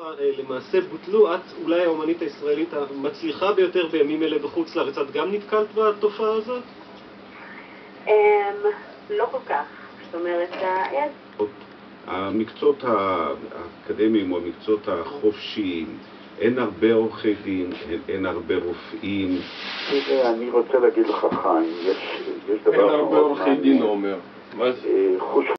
למעשה בוטלו. את אולי האומנית הישראלית המצליחה ביותר בימים אלה בחוץ לארץ. את גם נתקלת בתופעה הזאת? לא כל כך. זאת אומרת, המקצועות האקדמיים או המקצועות החופשיים, אין הרבה עורכי דין, אין הרבה רופאים. אני רוצה להגיד לך, חיים, יש דבר... אין הרבה עורכי דין, אומר.